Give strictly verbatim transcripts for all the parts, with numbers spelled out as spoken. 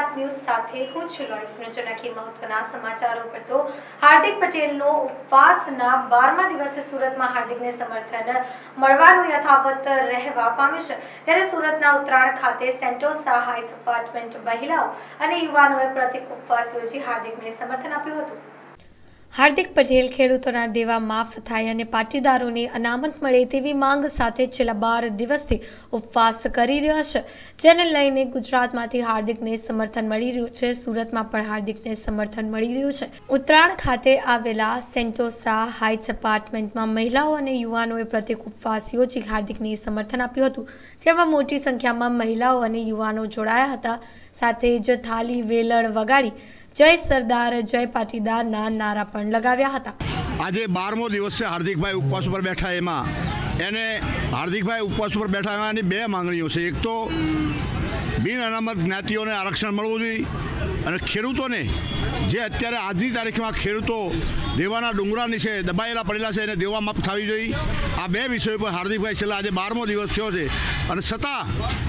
Gujarat news साथे हूँ છું લોઈસ નજરનાખી મહત્વના સમાચારો પર તો હાર્દિક પટેલનો ઉપવાસના બારમા દિવસે સુરતમાં હાર્દિકને સમર્થન મળવાનું યથાવત રહેવા પામ્યું છે ત્યારે સુરતના ઉત્તરાણ ખાતે સેન્ટોસા હાઇટ્સ એપાર્ટમેન્ટ મહિલાઓ અને યુવાનોએ પ્રતિક ઉપવાસ યોજી હાર્દિકને સમર્થન આપ્યું હતું। હાર્દિક પટેલ ખેડૂતોના દેવા માફ થાય અને પાટીદારોને અનામત મળે તેવી માંગ સાથે છેલ્લા બાર દિવસથી ઉપવાસ કરી રહ્યા છે, જેને લઈને ગુજરાતમાંથી હાર્દિકને સમર્થન મળી રહ્યું છે। સુરતમાં પણ હાર્દિકને સમર્થન મળી રહ્યું છે। ઉત્તરાણ ખાતે આવેલા સેન્ટોસા હાઇટ્સ એપાર્ટમેન્ટમાં મહિલાઓ અને યુવાનોએ પ્રતિક ઉપવાસ યોજી હાર્દિકને સમર્થન આપ્યું હતું, જેમાં મોટી સંખ્યામાં મહિલાઓ અને યુવાનો જોડાયા હતા। સાથે જ થાલી વેલણ વગાડી जय सरदार जय पाटीदार ना नारा पण लगाव्या हता। आज बारमो दिवस से हार्दिकभाई उपवास पर बैठा एमां एने हार्दिकभाई उपवास पर बैठा एमांनी बे मांगणीओ छे। एक तो बिन अनामत ज्ञातिओने आरक्षण मळवुं जोईए અને ખેડૂતોને જે અત્યારે આજની તારીખમાં ખેડૂતો દેવાના ડુંગરા નીચે દબાયેલા પડેલા છે એને દેવા માફ થવી જોઈએ। આ બે વિષયો પર હાર્દિકભાઈ છેલ્લા આજે બારમો દિવસ થયો છે અને છતાં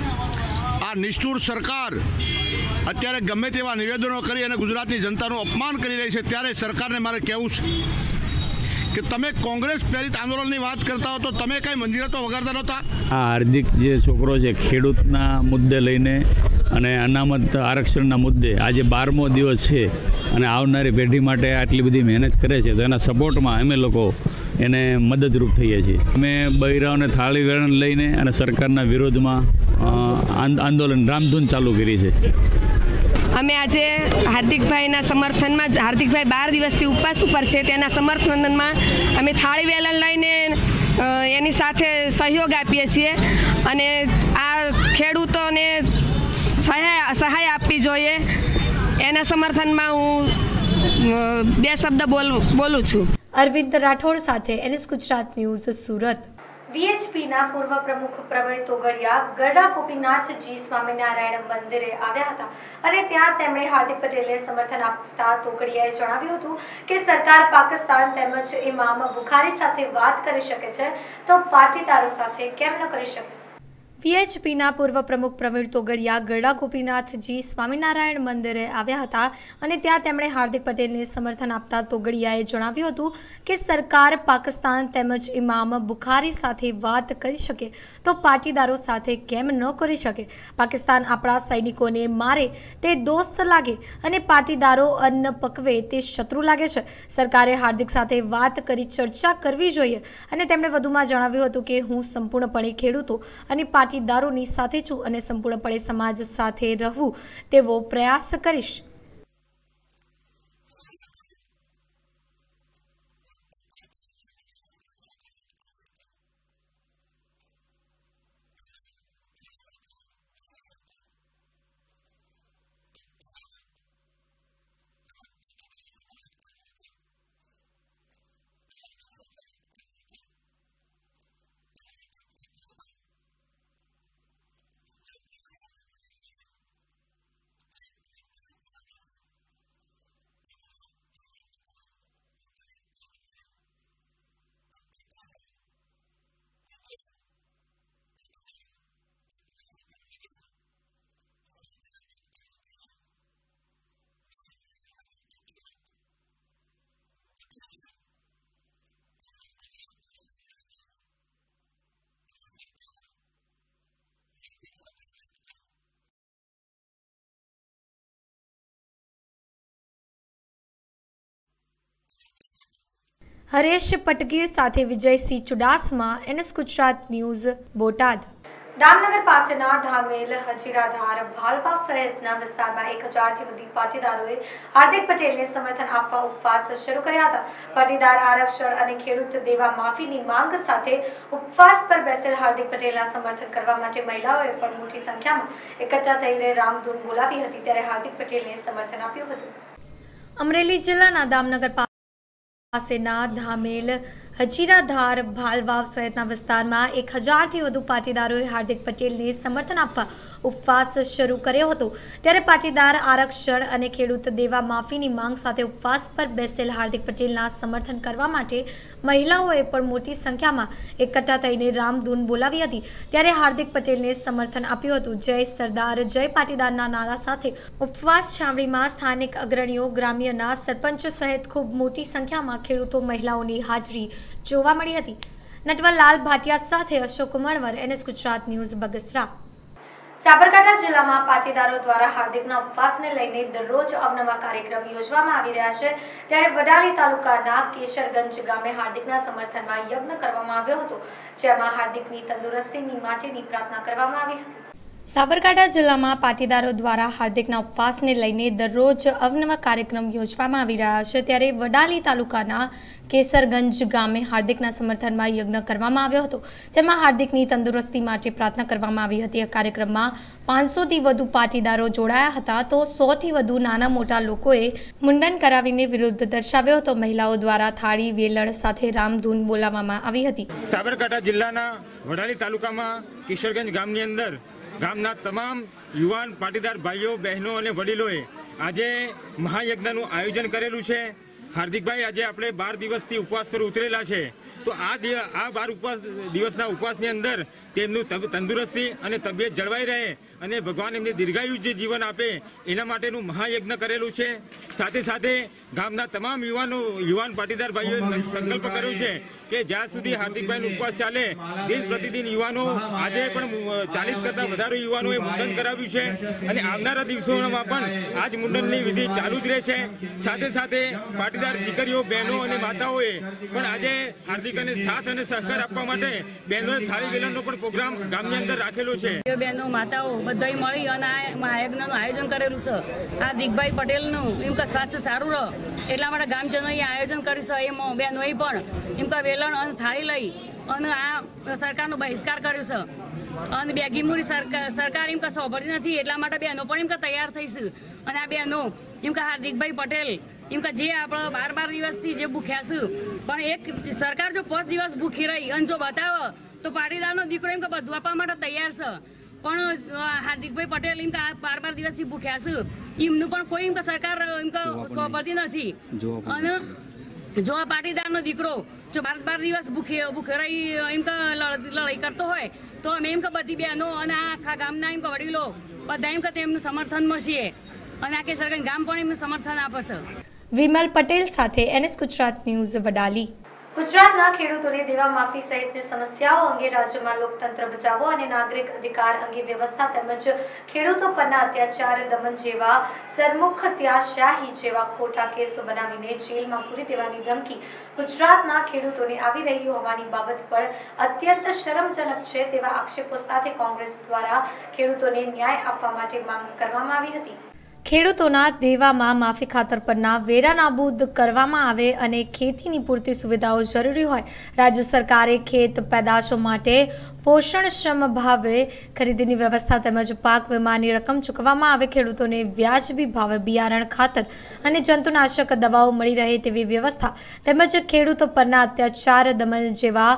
આ નિષ્ઠુર સરકાર અત્યારે ગમે તેવા નિવેદનો કરી અને ગુજરાતની જનતાનું અપમાન કરી રહી છે, ત્યારે સરકારને મારે કહેવું છે કે તમે કોંગ્રેસ પ્રેરિત આંદોલનની વાત કરતા હો તો તમે કઈ મંજીરાતો વગાડતા નહોતા। આ હાર્દિક જે છોકરો છે ખેડૂતના મુદ્દે લઈને અને અનામત આરક્ષણના મુદ્દે આજે બારમો દિવસ છે અને આવનારી પેઢી માટે આટલી બધી મહેનત કરે છે, તો એના સપોર્ટમાં અમે લોકો એને મદદરૂપ થઈએ છીએ। અમે બૈરાઓને થાળી વેરણ લઈને અને સરકારના વિરોધમાં આંદોલન રામધૂન ચાલુ કરી છે। અમે આજે હાર્દિકભાઈના સમર્થનમાં હાર્દિકભાઈ બાર દિવસથી ઉપવાસ ઉપર છે તેના સમર્થનમાં અમે થાળી વેલણ લઈને એની સાથે સહયોગ આપીએ છીએ અને આ ખેડૂતોને સહાય સહાય આપવી જોઈએ એના સમર્થનમાં હું બે શબ્દ બોલ બોલું છું। અરવિંદ રાઠોડ સાથે એનએસ ગુજરાત ન્યૂઝ સુરત। વીએચપીના પૂર્વ પ્રમુખ પ્રવીણ તોગડિયા ગરડા ગોપીનાથજી સ્વામિનારાયણ મંદિરે આવ્યા હતા અને ત્યાં તેમણે હાર્દિક પટેલને સમર્થન આપતા તોગડિયાએ જણાવ્યું હતું કે સરકાર પાકિસ્તાન તેમજ ઇમામ બુખારી સાથે વાત કરી શકે છે તો પાટીદારો સાથે કેમ ન કરી શકે। વીએચપીના પૂર્વ પ્રમુખ પ્રવીણ તોગડિયા ગરડા ગોપીનાથજી સ્વામિનારાયણ મંદિરે આવ્યા હતા અને ત્યાં તેમણે હાર્દિક પટેલને સમર્થન આપતા તોગડિયાએ જણાવ્યું હતું કે સરકાર પાકિસ્તાન તેમજ ઇમામ બુખારી સાથે વાત કરી શકે તો પાટીદારો સાથે કેમ ન કરી શકે। પાકિસ્તાન આપણા સૈનિકોને મારે તે દોસ્ત લાગે અને પાટીદારો અન્ન પકવે તે શત્રુ લાગે છે। સરકારે હાર્દિક સાથે વાત કરી ચર્ચા કરવી જોઈએ અને તેમણે વધુમાં જણાવ્યું હતું કે હું સંપૂર્ણપણે ખેડૂતો અને પાટીદારોની સાથે છું અને સંપૂર્ણપણે સમાજ સાથે રહેવું તેવો પ્રયાસ કરીશ। હરેશ પટગીર સાથે વિજયસિંહ ચુડાસમા, એનએસ ગુજરાત ન્યૂઝ બોટાદ। દામનગર પાસેના ધામેલ હજીરાધાર ભાલવા સહિતના વિસ્તારમાં એક હજારથી વધુ પાટીદારોએ હાર્દિક પટેલને સમર્થન આપવા ઉપવાસ શરૂ કર્યા હતા। પાટીદાર આરક્ષણ અને ખેડૂત દેવા માફીની માંગ સાથે ઉપવાસ પર બેસેલ હાર્દિક પટેલના સમર્થન કરવા માટે મહિલાઓએ પણ મોટી સંખ્યામાં એકઠા થઈને રામધૂન બોલાવી હતી, ત્યારે હાર્દિક પટેલને સમર્થન આપ્યું હતું। અમરેલી જિલ્લાના દામનગર પાસેના ધામેલ હજીરાધાર ભાલવાવ સહિતના વિસ્તારમાં એક હજારથી વધુ પાટીદારોએ હાર્દિક પટેલને સમર્થન આપવા ઉપવાસ શરૂ કર્યો હતો ત્યારે પાટીદાર આરક્ષણ અને ખેડૂત દેવા માફીની માંગ સાથે ઉપવાસ પર બેસેલ હાર્દિક પટેલના સમર્થન કરવા માટે મહિલાઓએ પણ મોટી સંખ્યામાં એકઠા થઈને રામધૂન બોલાવી હતી ત્યારે હાર્દિક પટેલને સમર્થન આપ્યું હતું। જય સરદાર જય પાટીદારના નારા સાથે ઉપવાસ છાવણીમાં સ્થાનિક અગ્રણીઓ ગ્રામ્યના સરપંચ સહિત ખૂબ મોટી સંખ્યામાં ખેડૂતો મહિલાઓની હાજરી જોવા મળી હતી। નટવરલાલ ભાટિયા સાથે અશોક મણવર, એનએસ ગુજરાત ન્યૂઝ, બગસરા। સાબરકાંઠા જિલ્લામાં પાટીદારો દ્વારા હાર્દિકના ઉપવાસને લઈને દરરોજ અવનવા કાર્યક્રમ યોજવામાં આવી રહ્યા છે ત્યારે વડાલી તાલુકાના કેશરગંજ ગામે હાર્દિકના સમર્થનમાં યજ્ઞ કરવામાં આવ્યો હતો જેમાં હાર્દિકની તંદુરસ્તીની માટેની પ્રાર્થના કરવામાં આવી હતી। સાબરકાંઠા જિલ્લામાં પાટીદારો દ્વારા હાર્દિકના ઉપવાસને લઈને દરરોજ અવનવા કાર્યક્રમ યોજવામાં આવી રહ્યા છે ત્યારે વડાલી તાલુકાના કેસરગંજ ગામે હાર્દિકના સમર્થનમાં યજ્ઞ કરવામાં આવ્યો હતો જેમાં હાર્દિકની તંદુરસ્તી માટે પ્રાર્થના કરવામાં આવી હતી। આ કાર્યક્રમમાં પાંચસોથી વધુ પાટીદારો જોડાયા હતા તો સોથી વધુ નાના મોટા લોકોએ મુંડન કરાવીને વિરોધ દર્શાવ્યો હતો। મહિલાઓ દ્વારા થાળી વેલણ સાથે રામધૂન બોલાવવામાં આવી હતી। સાબરકાંઠા જિલ્લાના વડાલી તાલુકામાં કેશરગંજ ગામની અંદર ગામના તમામ યુવાન પાટીદાર ભાઈઓ બહેનો અને વડીલોએ આજે મહાયજ્ઞનું આયોજન કરેલું છે। હાર્દિકભાઈ આજે આપણે બાર દિવસથી ઉપવાસ પર ઉતરેલા છે તો આ આ બાર ઉપવાસ દિવસના ઉપવાસની અંદર તેમનું તંદુરસ્તી અને તબિયત જળવાઈ રહે અને ભગવાન એમને દીર્ઘાયુ જે જીવન આપે એના માટેનું મહાયજ્ઞ કરેલું છે। સાથે સાથે ગામના તમામ યુવાનો યુવાન પાટીદાર ભાઈઓએ સંકલ્પ કર્યો છે કે જ્યાં સુધી હાર્દિકભાઈનો ઉપવાસ ચાલે દિન પ્રતિદિન યુવાનો આજે પણ ચાલીસ કરતાં વધારે યુવાનોએ મુંડન કરાવ્યું છે અને આવનારા દિવસોમાં પણ આ જ મુંડનની વિધિ ચાલુ જ રહેશે। સાથે સાથે પાટીદાર દીકરીઓ બહેનો અને માતાઓએ પણ આજે હાર્દિક અને સાથ અને સહકાર આપવા માટે બહેનોએ થાળી વેલણનો પણ પ્રોગ્રામ ગામની અંદર રાખેલો છે। બહેનો માતાઓ બધાય મળી અને આ મહાયજ્ઞનું આયોજન કરેલું છે। આ દિગ્ભાઈ પટેલનું એમ કે સ્વાસ્થ્ય સારું રહે એટલા માટે ગામજનોએ આયોજન કર્યું છે। એમાં બહેનોએ પણ એમ કે વેલણ અને થાળી લઈ અને આ સરકારનો બહિષ્કાર કર્યો છે અને બેગીમુરી સરકાર સરકાર એમ કે સાંભળતી નથી એટલા માટે બહેનો પણ એમ કે તૈયાર થઈશું અને આ બહેનો એમ કે હાર્દિકભાઈ પટેલ એમ કે જે આપણે બાર બાર દિવસથી જે ભૂખ્યા છે પણ એક સરકાર જો પાંચ દિવસ ભૂખી રહી અને જો બતાવે તો પાટીદારનો દીકરો એમ કે બધું આપવા માટે તૈયાર છે પણ હાર્દિકભાઈ પટેલ એમ કે બાર બાર દિવસથી ભૂખ્યા છે એમનું પણ કોઈ એમ કે સરકાર એમ કે સોંપતી નથી અને જો આ પાટીદારનો દીકરો જો બાર બાર દિવસ ભૂખે ભૂખે રહી એમ કે લડાઈ કરતો હોય તો અમે એમ કે બધી બહેનો અને આખા ગામના એમ કે વડીલો બધા એમ કે તેમનું સમર્થનમાં છીએ અને આ કેશરગંજ ગામ પણ એમને સમર્થન આપે છે। વિમલ પટેલ સાથે, એનએસ ગુજરાત ન્યૂઝ, વડાલી। ગુજરાતના ખેડૂતોને દેવા માફી સહિતની સમસ્યાઓ અંગે રાજ્યમાં લોકતંત્ર બચાવો અને નાગરિક અધિકાર અંગે વ્યવસ્થા તેમજ ખેડૂતો પરના અત્યાચાર દમન જેવા સરમુખત્યારશાહી જેવા ખોટા કેસો બનાવીને જેલમાં પૂરી દેવાની ધમકી ગુજરાતના ખેડૂતોને આવી રહી હોવાની બાબત પર અત્યંત શરમજનક છે તેવા આક્ષેપો સાથે કોંગ્રેસ દ્વારા ખેડૂતોને ન્યાય આપવા માટે માંગ કરવામાં આવી હતી। ખેડૂતોના દેવામાં માફી ખાતર પરના વેરા નાબૂદ કરવામાં આવે અને ખેતીની પૂરતી સુવિધાઓ જરૂરી હોય। રાજ્ય સરકારે ખેત પેદાશો માટે પોષણક્ષમ ભાવે ખરીદીની વ્યવસ્થા તેમજ પાક વીમાની રકમ ચૂકવવામાં આવે। ખેડૂતોને વ્યાજબી ભાવે બિયારણ, ખાતર અને જંતુનાશક દવાઓ મળી રહે તેવી વ્યવસ્થા તેમજ ખેડૂતો પરના અત્યાચાર દમન જેવા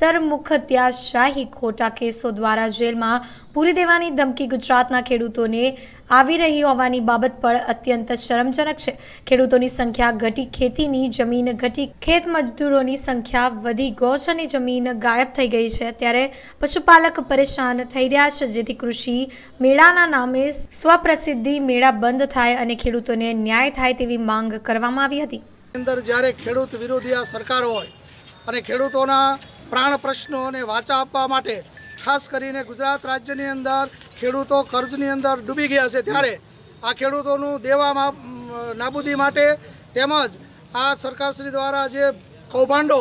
સરમુખત્યારશાહી ખોટા કેસો દ્વારા જેલમાં પૂરી દેવાની ધમકી ગુજરાતના ખેડૂતોને આવી રહી હોવાની બાબત પર અત્યંત શરમજનક છે। ખેડૂતોની સંખ્યા ઘટી, ખેતીની જમીન ઘટી, ખેત મજદૂરોની સંખ્યા વધી, ગૌચરની જમીન ગાયબ થઈ ગઈ છે ત્યારે પશુપાલક પરેશાન થઈ રહ્યા છે જેથી કૃષિ મેળાના નામે સ્વપ્રસિદ્ધિ મેળા બંધ થાય અને ખેડૂતોને ન્યાય થાય તેવી માંગ કરવામાં આવી હતી। અંદર જ્યારે ખેડૂત વિરોધી આ સરકાર હોય અને ખેડૂતોના પ્રાણ પ્રશ્નોને વાચા આપવા માટે ખાસ કરીને ગુજરાત રાજ્યની અંદર ખેડૂતો કર્જની અંદર ડૂબી ગયા છે ત્યારે આ ખેડૂતોનું દેવામાં નાબૂદી માટે તેમજ આ સરકારશ્રી દ્વારા જે કૌભાંડો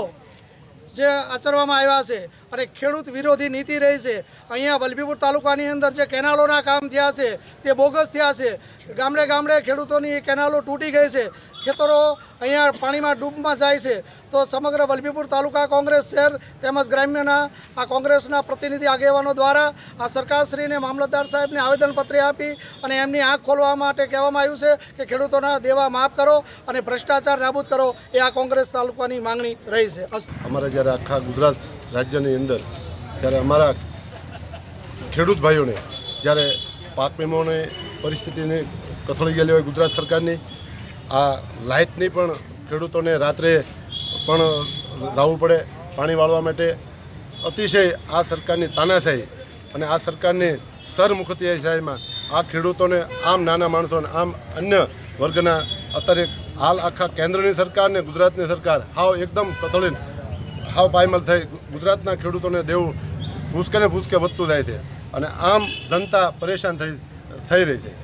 જે આચરવામાં આવ્યા છે અને ખેડૂત વિરોધી નીતિ રહી છે। અહીંયા વલભીપુર તાલુકાની અંદર જે કેનાલોના કામ થયા છે તે બોગસ થયા છે। ગામડે ગામડે ખેડૂતોની કેનાલો તૂટી ગઈ છે। ખેતરો અહીંયા પાણીમાં ડૂબમાં જાય છે તો સમગ્ર વલભીપુર તાલુકા કોંગ્રેસ શહેર તેમજ ગ્રામ્યના આ કોંગ્રેસના પ્રતિનિધિ આગેવાનો દ્વારા આ સરકારશ્રીને મામલતદાર સાહેબને આવેદનપત્ર આપી અને એમની આંખ ખોલવા માટે કહેવામાં આવ્યું છે કે ખેડૂતોના દેવા માફ કરો અને ભ્રષ્ટાચાર નાબૂદ કરો એ આ કોંગ્રેસ તાલુકાની માંગણી રહી છે. અમારા જ્યારે આખા ગુજરાત રાજ્યની અંદર જ્યારે અમારા ખેડૂત ભાઈઓને જ્યારે પાક વીમોની પરિસ્થિતિને કથળી ગયેલી હોય ગુજરાત સરકારની, આ લાઇટની પણ ખેડૂતોને રાત્રે પણ લાવવું પડે પાણી વાળવા માટે, અતિશય આ સરકારની તાનાશાહી અને આ સરકારની સરમુખત્યાશાહીમાં આ ખેડૂતોને આમ નાના માણસોને આમ અન્ય વર્ગના અત્યારે હાલ આખા કેન્દ્રની સરકાર ને ગુજરાતની સરકાર હાવ એકદમ કથળીને હાવ પાયમાલ થઈ ગુજરાતના ખેડૂતોને દેવું ભૂસકે ને ભૂસકે વધતું જાય છે અને આમ જનતા પરેશાન થઈ થઈ રહી છે.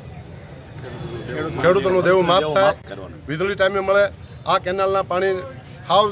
ખેડૂતોનું દેવું માફ થાય, વીજળી ટાઈમે મળે, આ કેનાલના પાણી હાવ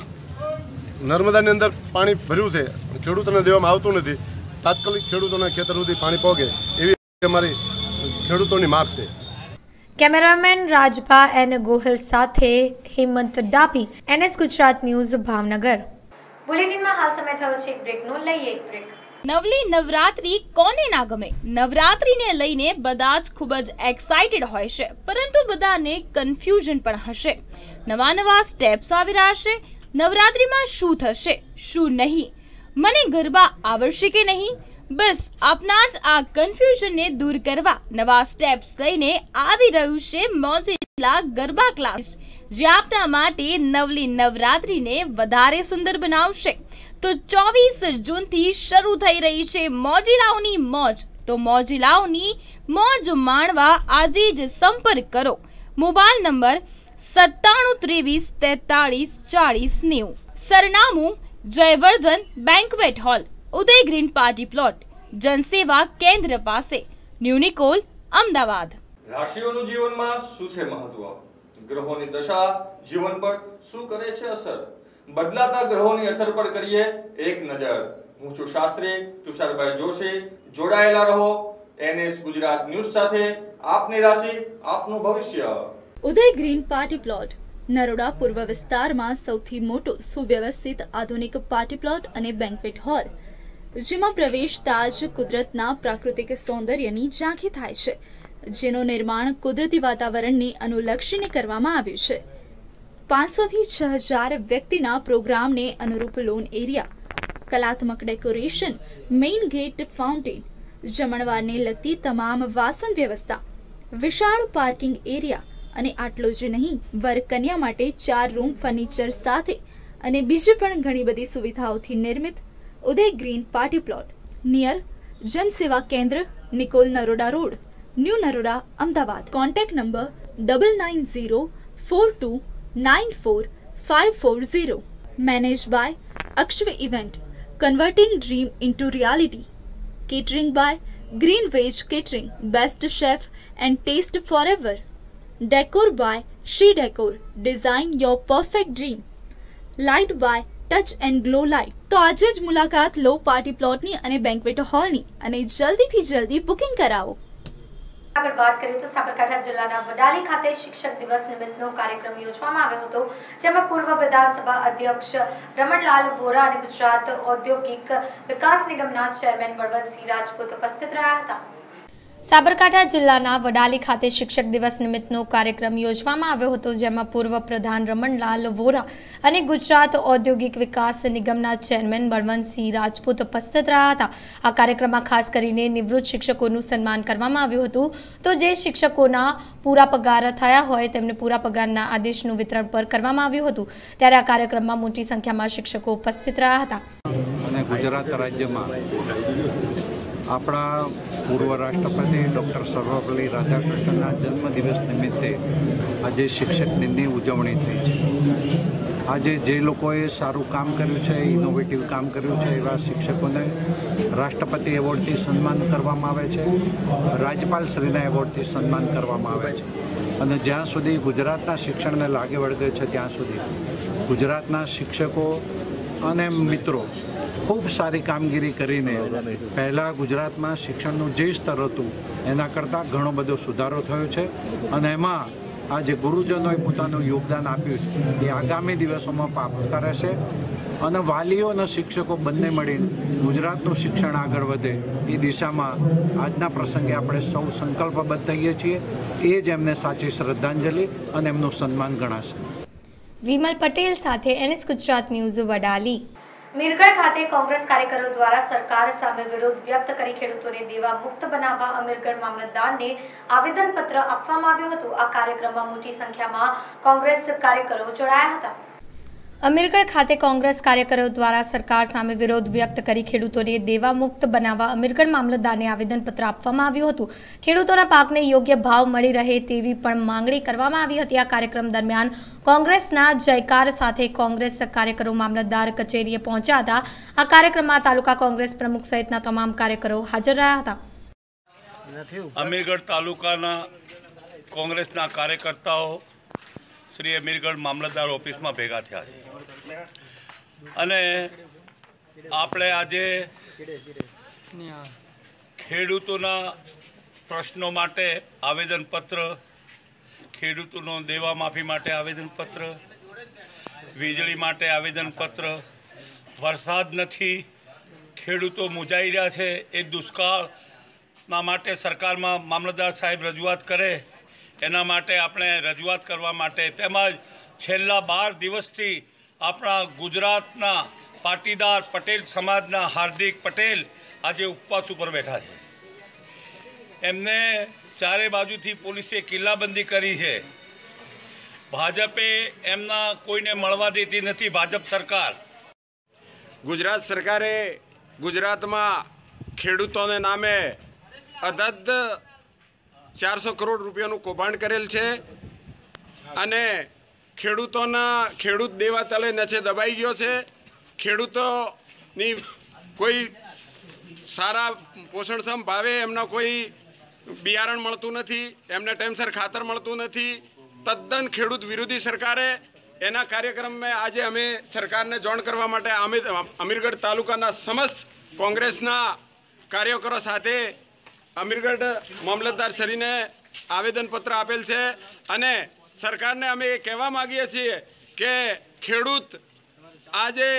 નર્મદાની અંદર પાણી ભર્યું છે, ખેડૂતોને દેવામાં આવતું નથી, તાત્કાલિક ખેડૂતોના ખેતર સુધી પાણી પહોંચે એવી અમારી ખેડૂતોની માગ છે. કેમેરામેન રાજભા એન ગોહિલ સાથે હેમંત ડાભી, એનએસ ગુજરાત ન્યૂઝ, ભાવનગર. બુલેટિનમાં હાલ સમય થયો છે એક બ્રેકનો, લઈએ એક બ્રેક. નવલી નવરાત્રી કોને ના ગમે? નવરાત્રીને લઈને બધા જ ખૂબ જ એક્સાઇટેડ હોય છે, પરંતુ બધાને કન્ફ્યુઝન પણ હશે. નવા નવા સ્ટેપ્સ આવી રહ્યા છે. નવરાત્રીમાં શું થશે, શું નહીં, મને ગરબા આવડશે કે નહીં? બસ આપના જ આ કન્ફ્યુઝનને દૂર કરવા નવા સ્ટેપ્સ લઈને આવી રહ્યું છે મોજીલા ગરબા ક્લાસ, જે આપના માટે નવલી નવરાત્રીને વધારે સુંદર બનાવશે. તો ચોવીસ જૂનથી શરૂ થઈ રહી છે મોજીલાઓની મોજ. તો મોજીલાઓની મોજ માણવા આજે જ સંપર્ક કરો. મોબાઈલ નંબર સત્તાણું ત્રેવીસ તેતાળીસ ચાળીસ નેવું. સરનામું જયવર્ધન બેન્ક્વેટ હોલ, ઉદય ગ્રીન પાર્ટી પ્લોટ, જનસેવા કેન્દ્ર પાસે, ન્યુનિકોલ, અમદાવાદ. રાશિઓનું જીવનમાં શું છે મહત્વ? ગ્રહોની દશા જીવન પર શું કરે છે અસર? બદલાતા ગ્રહોની અસર પર કરીએ એક નજર. હું છું શાસ્ત્રી તુષારભાઈ જોશી. જોડાયેલા રહો એનએસ ગુજરાત ન્યૂઝ સાથે. આપની રાશિ, આપનું ભવિષ્ય. Uday Green Party Plot Naroda પૂર્વ વિસ્તારમાં સૌથી મોટો સુવ્યવસ્થિત આધુનિક પાર્ટી પ્લોટ અને બેન્ક્વેટ હોલ, જેમાં પ્રવેશતા જ કુદરતના પ્રાકૃતિક સૌંદર્યની ઝાંખી થાય છે, જેનું નિર્માણ કુદરતી વાતાવરણને અનુલક્ષીને કરવામાં આવ્યું છે. પાંચસો થી છ હજાર વ્યક્તિના પ્રોગ્રામને અનુરૂપ લોન એરિયા, કલાત્મક ડેકોરેશન, મેઇન ગેટ, ફાઉન્ટેન, જમણવારને લગતી તમામ વાસણ વ્યવસ્થા, વિશાળ પાર્કિંગ એરિયા અને આટલું જ નહીં, વર કન્યા માટે ચાર રૂમ ફર્નિચર સાથે અને બીજી પણ ઘણી બધી સુવિધાઓથી નિર્મિત Uday Green Party Plot near જનસેવા કેન્દ્ર, Nikol, Naroda road, new Naroda, Ahmedabad. Contact number double nine zero four two nine four five four zero. Manage by Akshvi event, converting dream into reality. Catering by Green Veg Catering, best chef and taste forever. Decor by Shri Decor, design your perfect dream. Light by Touch and Glow Light. તો આજે જ મુલાકાત લો party પ્લોટની અને banquet હોલની અને જલ્દીથી જલ્દી booking કરાવો. આગળ વાત કરીએ તો સાબરકાંઠા જિલ્લાના વડાલી ખાતે શિક્ષક દિવસ નિમિત્તનો કાર્યક્રમ યોજવામાં આવ્યો હતો, જેમાં પૂર્વ વિધાનસભા અધ્યક્ષ રમણલાલ વોરા અને ગુજરાત ઔદ્યોગિક વિકાસ નિગમના ચેરમેન બળવંતસિંહ રાજપૂત ઉપસ્થિત રહ્યા હતા. સાબરકાંઠા જિલ્લાના વડાલી ખાતે શિક્ષક દિવસ નિમિત્તનો કાર્યક્રમ યોજવામાં આવ્યો હતો, જેમાં પૂર્વ પ્રધાન રમણલાલ વોરા અને ગુજરાત ઔદ્યોગિક વિકાસ નિગમના ચેરમેન બળવંતસિંહ રાજપૂત ઉપસ્થિત રહ્યા હતા. આ કાર્યક્રમમાં ખાસ કરીને નિવૃત્ત શિક્ષકોનું સન્માન કરવામાં આવ્યું હતું. તો જે શિક્ષકોના પૂરા પગાર થયા હોય તેમને પૂરા પગારના આદેશનું વિતરણ પર કરવામાં આવ્યું હતું. ત્યારે આ કાર્યક્રમમાં મોટી સંખ્યામાં શિક્ષકો ઉપસ્થિત રહ્યા હતા. અને ગુજરાત રાજ્યમાં આપણા પૂર્વ રાષ્ટ્રપતિ ડૉક્ટર સર્વપલ્લી રાધાકૃષ્ણના જન્મદિવસ નિમિત્તે આજે શિક્ષક દિનની ઉજવણી થઈ છે. આજે જે લોકોએ સારું કામ કર્યું છે, ઇનોવેટિવ કામ કર્યું છે, એવા શિક્ષકોને રાષ્ટ્રપતિ એવોર્ડથી સન્માન કરવામાં આવે છે, રાજ્યપાલશ્રીના એવોર્ડથી સન્માન કરવામાં આવે છે. અને જ્યાં સુધી ગુજરાતના શિક્ષણને લાગે વળગે છે ત્યાં સુધી ગુજરાતના શિક્ષકો અને મિત્રો ખૂબ સારી કામગીરી કરીને પહેલાં ગુજરાતમાં શિક્ષણનું જે સ્તર હતું એના કરતાં ઘણો બધો સુધારો થયો છે. અને એમાં આ જે ગુરુજનોએ પોતાનું યોગદાન આપ્યું છે એ આગામી દિવસોમાં પ્રાપ્ત કરે છે અને વાલીઓ અને શિક્ષકો બંને મળીને ગુજરાતનું શિક્ષણ આગળ વધે એ દિશામાં આજના પ્રસંગે આપણે સૌ સંકલ્પબદ્ધ થઈએ છીએ. એ જ એમને સાચી શ્રદ્ધાંજલિ અને એમનું સન્માન ગણાશે. વિમલ પટેલ સાથે એનએસ ગુજરાત ન્યૂઝ વડાલી. મીરગઢ ખાતે કોંગ્રેસ કાર્યકરો દ્વારા સરકાર સામે વિરોધ વ્યક્ત કરી ખેડૂતોને દેવા મુક્ત બનાવવા અમીરગઢ મામલતદારને આવેદનપત્ર આપવામાં આવ્યું હતું. આ કાર્યક્રમમાં મોટી સંખ્યામાં કોંગ્રેસ કાર્યકરો જોડાયા હતા. અમીરગઢ ખાતે કોંગ્રેસ કાર્યકરો દ્વારા સરકાર સામે વિરોધ વ્યક્ત કરી ખેડૂતોને દેવા મુક્ત બનાવવા અમીરગઢ મામલતદારને આવેદનપત્ર આપવામાં આવ્યું હતું. ખેડૂતોના પાકને યોગ્ય ભાવ મળી રહે તેવી પણ માંગણી કરવામાં આવી હતી. આ કાર્યક્રમ દરમિયાન કોંગ્રેસના જયકાર સાથે કોંગ્રેસ કાર્યકરો મામલતદાર કચેરીએ પહોંચ્યા હતા. આ કાર્યક્રમમાં તાલુકા કોંગ્રેસ પ્રમુખ સહિતના તમામ કાર્યકરો હાજર રહ્યા હતા. અમીરગઢ તાલુકાના કોંગ્રેસના કાર્યકર્તાઓ શ્રી અમીરગઢ મામલતદાર ઓફિસમાં ભેગા થયા છે અને આપણે આજે ખેડૂતોના પ્રશ્નો માટે આવેદનપત્ર, ખેડૂતોનો દેવા માફી માટે આવેદનપત્ર, વીજળી માટે આવેદનપત્ર, વરસાદ નથી, ખેડૂતો મૂંઝાઈ રહ્યા છે, એ દુષ્કાળના માટે સરકારમાં મામલતદાર સાહેબ રજૂઆત કરે એના માટે આપણે રજૂઆત કરવા માટે તેમજ છેલ્લા બાર દિવસથી આપણા ગુજરાતના પાટીદાર પટેલ સમાજના હાર્દિક પટેલ આજે ઉપવાસ ઉપર બેઠા છે. એમને ચારે બાજુથી પોલીસે કિલ્લાબંધી કરી છે. ભાજપે એમના કોઈને મળવા દેતી નથી. ભાજપ સરકાર, ગુજરાત સરકારે ગુજરાતમાં ખેડૂતોને નામે અધધ ચારસો કરોડ રૂપિયાનું કૌભાંડ કરેલ છે અને ખેડૂતોના ખેડૂત દેવા તલે નચે દબાઈ ગયો છે. ખેડૂતોની કોઈ સારા પોષણક્ષમ ભાવે એમના કોઈ બિયારણ મળતું નથી, એમને ટાઈમસર ખાતર મળતું નથી. તદ્દન ખેડૂત વિરોધી સરકારે એના કાર્યક્રમમાં આજે અમે સરકારને જાણ કરવા માટે અમીરગઢ તાલુકાના સમસ્ત કોંગ્રેસના કાર્યકરો સાથે અમીરગઢ મામલતદાર શ્રીને આવેદનપત્ર આપેલ છે અને સરકારને અમે એ કહેવા માગીએ છીએ કે ખેડૂત આજે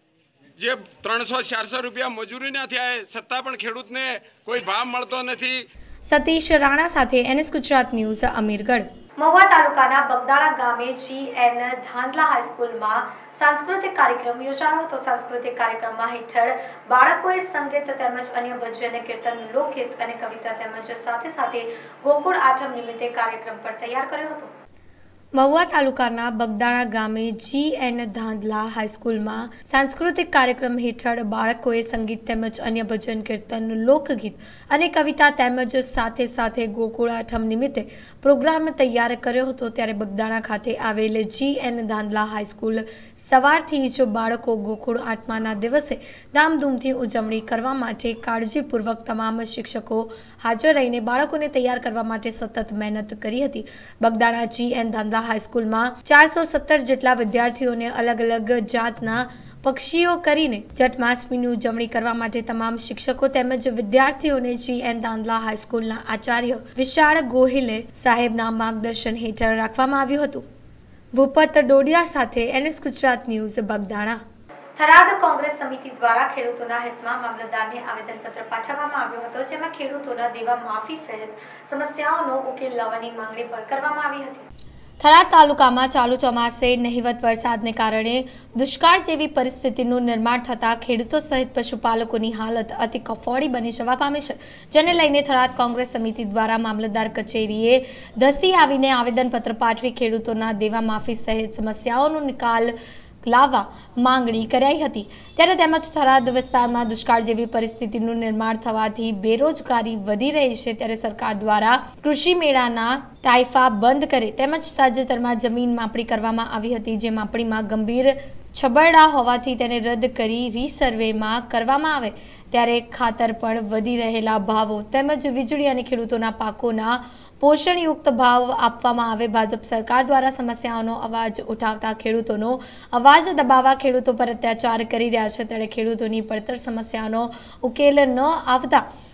જે ત્રણસો ચારસો રૂપિયા મજૂરી ના થયા છતાં પણ ખેડૂતને કોઈ ભાવ મળતો નથી. સતીશ રાણા સાથે એનએસ ગુજરાત ન્યૂઝ અમીરગઢ. મહુવા તાલુકાના બગદાણા ગામે જી એન ધાંધલા હાઈસ્કૂલમાં સાંસ્કૃતિક કાર્યક્રમ યોજાયો હતો. સાંસ્કૃતિક કાર્યક્રમમાં હેઠળ બાળકોએ સંગીત તેમજ અન્ય ભજન, કીર્તન, લોકગીત અને કવિતા તેમજ સાથે સાથે ગોકુળ આઠમ નિમિત્તે કાર્યક્રમ પણ તૈયાર કર્યો હતો. મહુવા તાલુકાના બગદાણા ગામે જી એન ધાંધલા હાઈસ્કૂલમાં સાંસ્કૃતિક કાર્યક્રમ હેઠળ બાળકોએ સંગીત તેમજ અન્ય ભજન, કીર્તન, લોકગીત અને કવિતા તેમજ સાથે સાથે ગોકુળ આઠમ નિમિત્તે પ્રોગ્રામ તૈયાર કર્યો હતો. ત્યારે બગદાણા ખાતે આવેલ જી એન ધાંધલા હાઈસ્કૂલ સવારથી જ બાળકો ગોકુળ આઠમાના દિવસે ધામધૂમથી ઉજવણી કરવા માટે કાળજીપૂર્વક તમામ શિક્ષકો હાજર રહીને બાળકોને તૈયાર કરવા માટે સતત મહેનત કરી હતી. બગદાણા જી એન ધાંધલા હાઈસ્કૂલમાં ચારસો સત્તર જેટલા વિદ્યાર્થીઓને અલગ અલગ જાતના પક્ષીઓ કરીને જન્માષ્ટમીની ઉજવણી કરવા માટે તમામ શિક્ષકો તેમજ વિદ્યાર્થીઓને જી એન ધાંધલા હાઈસ્કૂલના આચાર્ય વિશાળ ગોહિલે સાહેબના માર્ગદર્શન હેઠળ રાખવામાં આવ્યું હતું. ભૂપત ડોડિયા સાથે NS Gujarat news Bagdana. Tharad Congress સમિતિ દ્વારા ખેડૂતોના હિતમાં મામલતદારને આવેદનપત્ર પાઠવવામાં આવ્યો હતો, જેમાં ખેડૂતોના દેવા માફી સહિત સમસ્યાઓનો ઉકેલ લાવવાની માંગણી પણ કરવામાં આવી હતી. થરાદ તાલુકામાં ચાલુ ચોમાસે નહિવત વરસાદને કારણે દુષ્કાળ જેવી પરિસ્થિતિનું નિર્માણ થતાં ખેડૂતો સહિત પશુપાલકોની હાલત અતિ કફોડી બની જવા પામી છે, જેને લઈને થરાદ કોંગ્રેસ સમિતિ દ્વારા મામલતદાર કચેરીએ ધસી આવીને આવેદનપત્ર પાઠવી ખેડૂતોના દેવા માફી સહિત સમસ્યાઓનો નિકાલ લાવવા માંગણી કરાઈ હતી. ત્યારે તેમજ થરાદ વિસ્તારમાં દુષ્કાળ જેવી પરિસ્થિતિનું નિર્માણ થવાથી બેરોજગારી વધી રહી છે. ત્યારે સરકાર દ્વારા કૃષિ મેળાના ટાઈફા બંધ કરે તેમજ તાજેતરમાં જમીન માપણી કરવામાં આવી હતી, જે માપણીમાં ગંભીર છબરડા હોવાથી તેને રદ કરી રીસર્વેમાં કરવામાં આવે. ત્યારે ખાતર પણ વધી રહેલા ભાવો તેમજ વીજળી અને ખેડૂતોના પાકોના પોષણયુક્ત ભાવ આપવામાં આવે. ભાજપ સરકાર દ્વારા સમસ્યાઓનો અવાજ ઉઠાવતા ખેડૂતોનો અવાજ દબાવવા ખેડૂતો પર અત્યાચાર કરી રહ્યા છે. ત્યારે ખેડૂતોની પડતર સમસ્યાનો ઉકેલ ન આવતા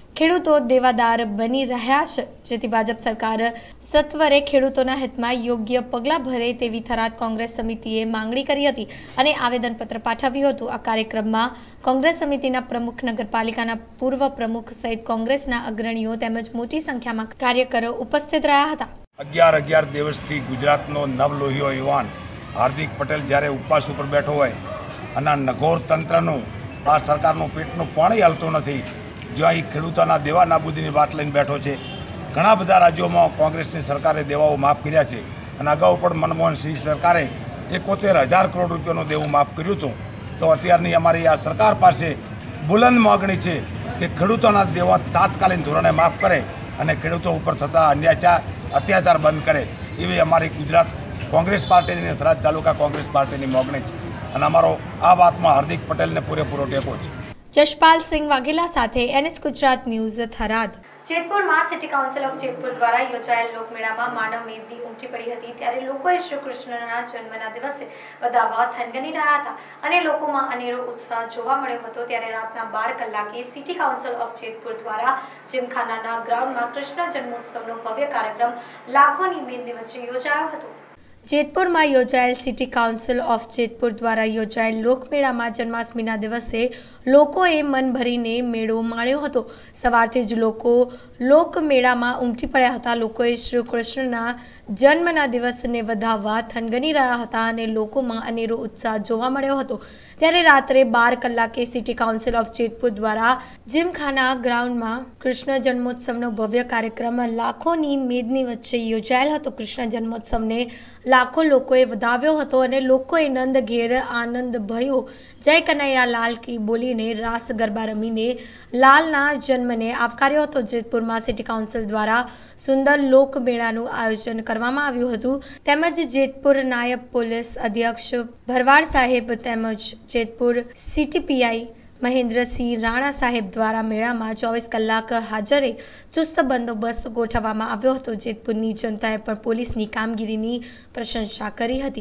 ખેડૂતો દેવાદાર બની રહ્યા છે, જેથી ભાજપ સરકાર સત્વરે ખેડૂતોના હિતમાં યોગ્ય પગલાં ભરે તેવી થરાદ કોંગ્રેસ સમિતિએ માંગણી કરી હતી અને આવેદનપત્ર પાઠવ્યું હતું। આ કાર્યક્રમમાં કોંગ્રેસ સમિતિના પ્રમુખ, નગરપાલિકાના પૂર્વ પ્રમુખ સહિત કોંગ્રેસના અગ્રણીઓ તેમજ મોટી સંખ્યામાં કાર્યકરો ઉપસ્થિત રહ્યા હતા। અગિયાર અગિયાર દિવસથી ગુજરાતનો નવલોહીયો યુવાન હાર્દિક પટેલ જ્યારે ઉપવાસ ઉપર બેઠો હોય અને નગોર તંત્રનું આ સરકારનું પેટનું પાણી હાલતું નથી, જો અહીં ખેડૂતોના દેવા નાબૂદીની વાત લઈને બેઠો છે। ઘણા બધા રાજ્યોમાં કોંગ્રેસની સરકારે દેવાઓ માફ કર્યા છે અને અગાઉ પણ મનમોહન સિંહ સરકારે એકોતેર હજાર કરોડ રૂપિયાનું દેવું માફ કર્યું હતું। તો અત્યારની અમારી આ સરકાર પાસે બુલંદ માગણી છે કે ખેડૂતોના દેવા તાત્કાલિક ધોરણે માફ કરે અને ખેડૂતો ઉપર થતા અન્યાચાર અત્યાચાર બંધ કરે, એવી અમારી ગુજરાત કોંગ્રેસ પાર્ટીની થરાદ તાલુકા કોંગ્રેસ પાર્ટીની માગણી છે અને અમારો આ વાતમાં હાર્દિક પટેલને પૂરેપૂરો ટેકો છે। જશપાલ સિંહ વાઘેલા સાથે એનએસ ગુજરાત ન્યૂઝ, થરાદ। જેતપુરમાં સિટી કાઉન્સિલ ઓફ જેતપુર દ્વારા યોજાયેલ લોકમેળામાં માનવ મેદની ઉમટી પડી હતી, ત્યારે લોકોએ શ્રી કૃષ્ણના જન્મના દિવસે વધાવવા થનગની રહ્યા હતા અને લોકોમાં અનેરો ઉત્સાહ જોવા મળ્યો હતો। ત્યારે રાતના બાર કલાકે સિટી કાઉન્સિલ ઓફ જેતપુર દ્વારા જીમખાનાના ગ્રાઉન્ડમાં કૃષ્ણ જન્મોત્સવનો ભવ્ય કાર્યક્રમ લાખોની મેદની વચ્ચે યોજાયો હતો। જેતપુરમાં યોજાયેલ સિટી કાઉન્સિલ ઓફ જેતપુર દ્વારા યોજાયેલ લોકમેળામાં જન્માષ્ટમીના દિવસે લોકોએ મન ભરીને મેળો માણ્યો હતો। સવારથી જ લોકો લોકમેળામાં ઉમટી પડ્યા હતા। લોકોએ શ્રી કૃષ્ણના જન્મના દિવસને વધાવવા થનગની રહ્યા હતા અને લોકોમાં અનેરો ઉત્સાહ જોવા મળ્યો હતો। ત્યારે રાત્રે બાર કલાકે સિટી કાઉન્સિલ ઓફ જેતપુર દ્વારા જીમખાના ગ્રાઉન્ડમાં કૃષ્ણ જન્મોત્સવનો ભવ્ય કાર્યક્રમ લાખોની મેદની વચ્ચે યોજાયેલ હતો। કૃષ્ણ જન્મોત્સવને લાખો લોકોએ વધાવ્યો હતો અને લોકોએ નંદ ઘેર આનંદ ભયો જય કનૈયા લાલ કી બોલીને રાસ ગરબા રમીને લાલના જન્મને આવકાર્યો હતો। જેતપુરમાં સિટી કાઉન્સિલ દ્વારા સુંદર લોકમેળાનું આયોજન કરવામાં આવ્યું હતું, તેમજ જેતપુર નાયબ પોલીસ અધ્યક્ષ ભરવાડ સાહેબ તેમજ જેતપુર સિટી પીઆઈ મહેન્દ્રસિંહ રાણા સાહેબ દ્વારા મેળામાં ચોવીસ કલાક હાજરે ચુસ્ત બંદોબસ્ત ગોઠવવામાં આવ્યો હતો। જેતપુરની જનતાએ પણ પોલીસની કામગીરીની પ્રશંસા કરી હતી।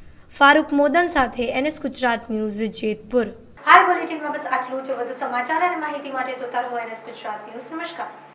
ફારૂક મોદન સાથે એનએસ ગુજરાત ન્યૂઝ, જેતપુર। હાલ બુલેટિનમાં બસ આટલું જ। વધુ સમાચાર અને માહિતી માટે જોતા રહો એનએસ ગુજરાત ન્યૂઝ। નમસ્કાર।